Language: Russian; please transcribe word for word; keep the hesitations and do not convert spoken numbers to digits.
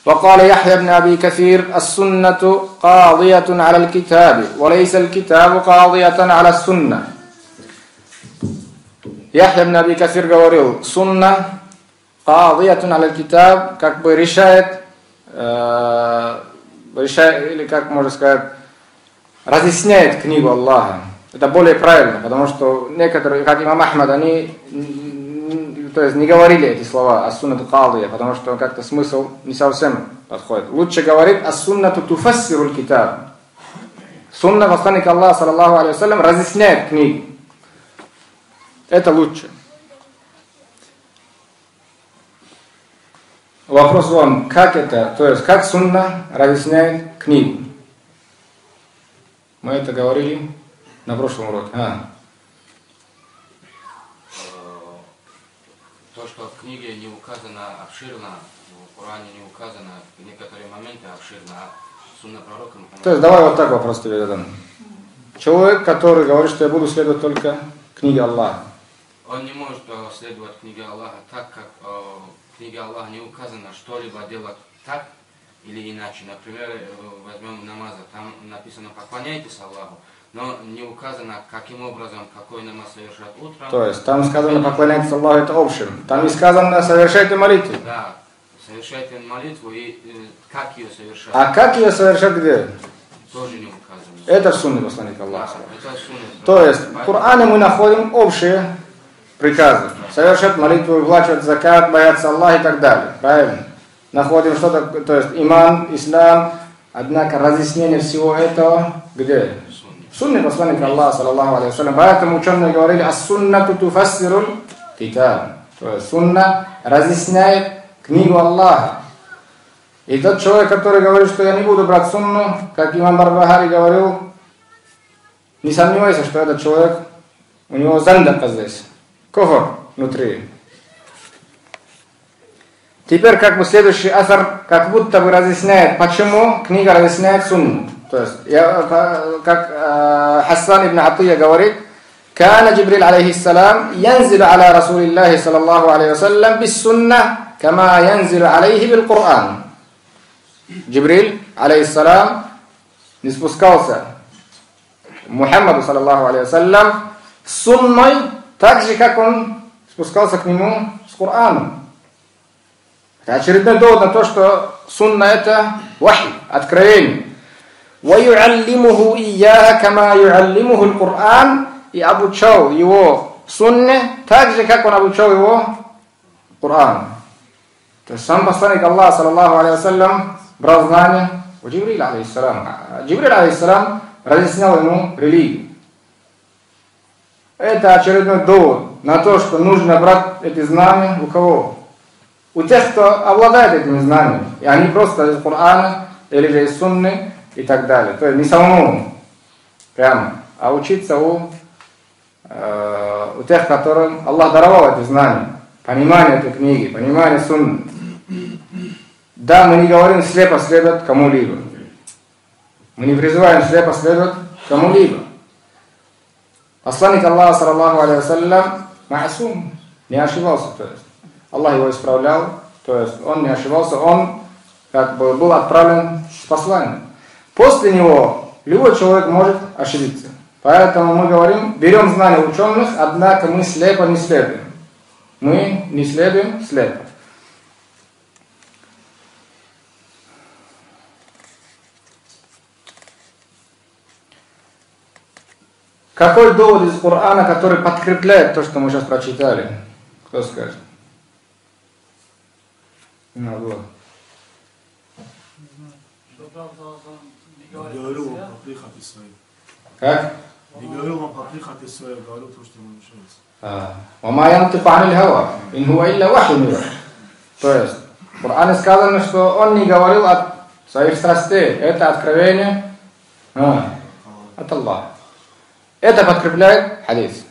وقال يحيى بن أبي كثير السنة قاضية على الكتاب وليس الكتاب قاضية على السنة. Яхья ибн Аби Касир говорил, сунна قاضية على الكتاب, как бы решает, э, решает, или как можно сказать, разъясняет книгу Аллаха. Это более правильно, потому что некоторые, как имам Ахмад, они то есть, не говорили эти слова «ас-суннату кадия», потому что как-то смысл не совсем подходит. Лучше говорит «ас-суннату туфассируль китаб». Сунна посланника Аллаха, саллаллаху алейхи ва саллям, разъясняет книгу. Это лучше. Вопрос вам, как это, то есть, как сунна разъясняет книгу? Мы это говорили на прошлом уроке. А. То, что в книге не указано обширно, в Коране не указано некоторые моменты обширно, а сунна пророка... То есть, давай вот так вопрос тебе задам. Человек, который говорит, что я буду следовать только книге Аллаха. Он не может следовать книге Аллаха так, как э, в книге Аллаха не указано что-либо делать так или иначе. Например, возьмем намаза, там написано «поклоняйтесь Аллаху», но не указано, каким образом, какой намаз совершать утром. То есть, там сказано «поклоняйтесь Аллаху», это общем. Там не сказано «совершайте молитву». Да, совершайте молитву и э, как ее совершать. А как ее совершать где? Тоже не указано. Это сунна посланника Аллаха. Да, это сунна. То есть, в Коране мы находим общие приказы. Совершать молитву, выплачивать закат, бояться Аллаха и так далее. Правильно? Находим что-то, то есть иман, ислам, однако разъяснение всего этого где? В сунне посланника Аллаха, саллаллаху алейхи ва саллям. Поэтому ученые говорили, ас-суннату туфассируль китаб. То есть сунна разъясняет книгу Аллаха. И тот человек, который говорит, что я не буду брать сунну, как имам Барбахари говорил, не сомневайся, что этот человек, у него зандака здесь. Кофр внутри. Теперь как бы следующий асар как будто бы разъясняет, почему книга разъясняет сунну. То есть, я, как э, Хасан ибн Атия говорит, «Кана Джибрил алейхиссалам янзилу аля Расулиллахи саллаллаху алейхи ва саллям бис сунна, кама янзилу алейхи бил Кур'ан». Джибриль алейхиссалам не спускался Мухаммаду саллаллаху алейхи ва саллям с сунной, так же, как он спускался к нему с Кораном. Это очередной довод на то, что сунна это вахи, откровение. وَيُعَلِّمُهُ إِيَّاهَ كَمَا يُعَلِّمُهُ الْقُرْآنِ. И обучал его сунне, так же, как он обучал его Корану. То есть сам посланник Аллаха, саллаллаху алейхи ва саллям, брал знания у Джибриля, алейхиссалам. Джибриль, алейхиссалам, разъяснял ему религию. Это очередной довод на то, что нужно брать эти знания у кого? У тех, кто обладает этими знаниями. И они просто из Корана или же из Сунны и так далее. То есть не самому прямо, а учиться у, э, у тех, которым Аллах даровал эти знания. Понимание этой книги, понимание Сунны. Да, мы не говорим слепо следовать кому-либо. Мы не призываем слепо следовать кому-либо. Посланник Аллаха, саллаллаху алейхи ва саллям, маасум, не ошибался, то есть. Аллах его исправлял, то есть он не ошибался, он как бы был отправлен с посланием. После него любой человек может ошибиться. Поэтому мы говорим, берем знания ученых, однако мы слепо не следуем. Мы не следуем слепо. Какой довод из Корана, который подкрепляет то, что мы сейчас прочитали? Кто скажет? Не говорил вам про прихоти свои. Как? Не говорил вам про прихоти свои, говорил то, что ему нравится. وَمَا يَنْطِقُ عَنِ الْهَوَىٰ إِنْ هُوَ إِلَّا وَحْيٌ يُوحَىٰ. То есть, в Коране сказано, что он не говорил от своих страстей. Это откровение а, от Аллаха. Это подкрепляет хадис.